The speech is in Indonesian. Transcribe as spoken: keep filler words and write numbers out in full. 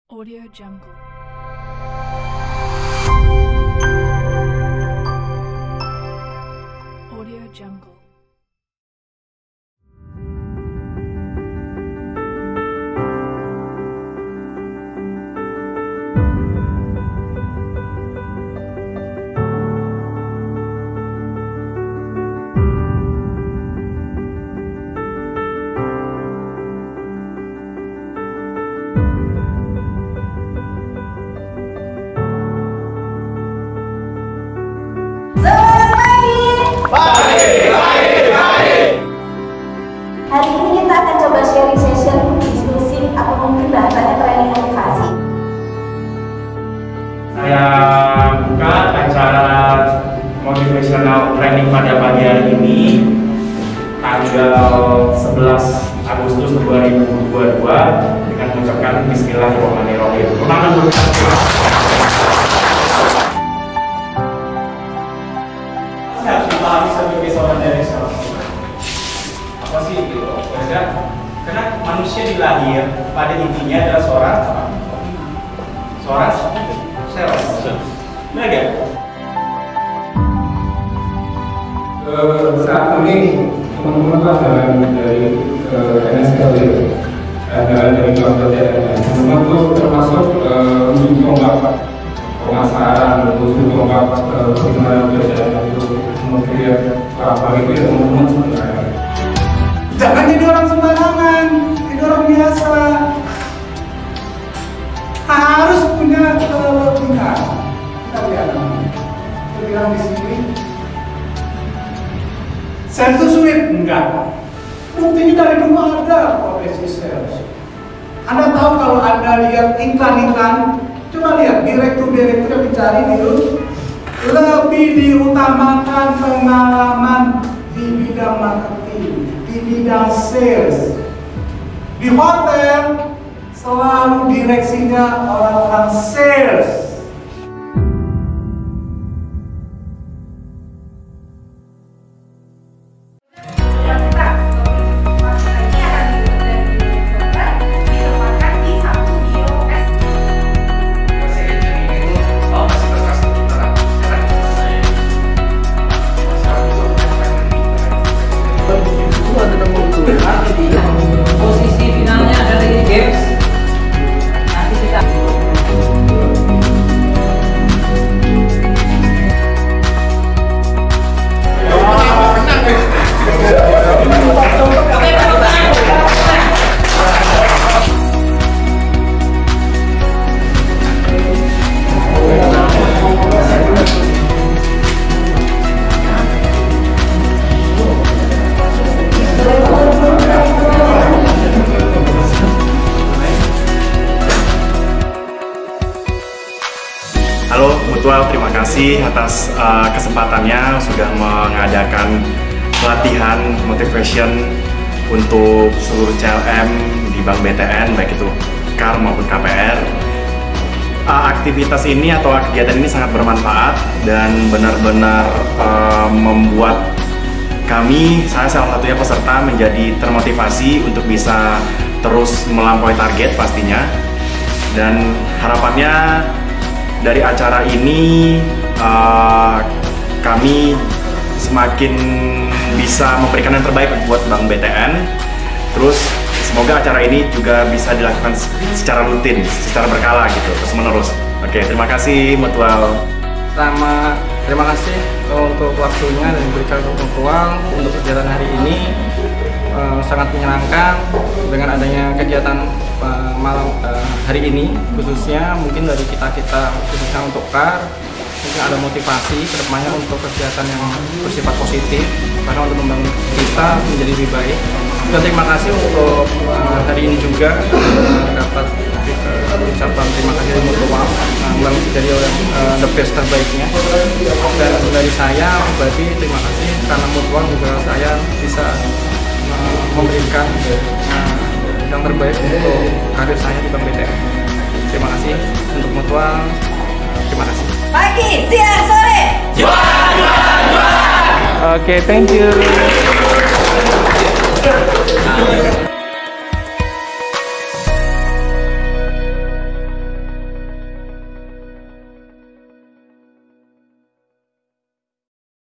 Audio Jungle. Audio Jungle. Hari ini kita akan coba sharing session, diskusi, atau mungkin bahasanya training motivasi. Saya buka acara motivational training pada pagi hari ini tanggal sebelas Agustus dua ribu dua puluh dua dengan mengucapkan Bismillahirrahmanirrahim. Ulangan dulu. Harus dipahami sebagai seorang direktur. Apa sih gitu? Karena manusia dilahir pada intinya adalah seorang apa? Seorang sales. Benar gak? Saat ini teman-teman pelajaran dari N S L ya, dan dari Bank B T N, teman-teman itu termasuk uji tombak pemasaran, uji tombak bagaimana B T N itu kemudian apa gitu ya teman-teman sebenarnya. Jangan jadi orang sembarangan, jadi orang biasa. Harus punya kelebihan. Kita lihat, kita bilang di sini. Sales itu sulit? Enggak. Buktinya dari dulu ada profesi sales. Anda tahu kalau Anda lihat iklan-iklan, coba lihat direktur-direktur yang dicari itu lebih diutamakan pengalaman di bidang marketing, di bidang sales. Di hotel selalu direksinya orang-orang sales. Posisi finalnya ada di games. Nanti kita Halo Mutual, terima kasih atas uh, kesempatannya sudah mengadakan pelatihan motivation untuk seluruh C L M di Bank B T N, baik itu K A R maupun K P R. Uh, aktivitas ini atau kegiatan ini sangat bermanfaat dan benar-benar uh, membuat kami, saya salah satunya peserta, menjadi termotivasi untuk bisa terus melampaui target pastinya. Dan harapannya dari acara ini uh, kami semakin bisa memberikan yang terbaik buat Bank B T N. Terus semoga acara ini juga bisa dilakukan secara rutin, secara berkala gitu, terus menerus. Oke, terima kasih Mutual. Pertama, terima kasih untuk waktunya dan diberikan untuk Mutual untuk kegiatan hari ini. Uh, sangat menyenangkan dengan adanya kegiatan uh, malam uh, hari ini, khususnya mungkin dari kita-kita khususnya untuk K A R mungkin ada motivasi kedepannya untuk kegiatan yang bersifat positif karena untuk membangun kita menjadi lebih baik. Dan terima kasih untuk uh, hari ini juga uh, dapat uh, ucapan terima kasih dari Mutual uh, jadi uh, the best terbaiknya. Dan dari saya pribadi terima kasih karena Mutual juga saya bisa memberikan uh, yang terbaik untuk karir saya di Bank B T N. Terima kasih untuk Mutual. Terima kasih. Pagi, siang, sore. Juara, juara, juara. Oke, okay, thank you.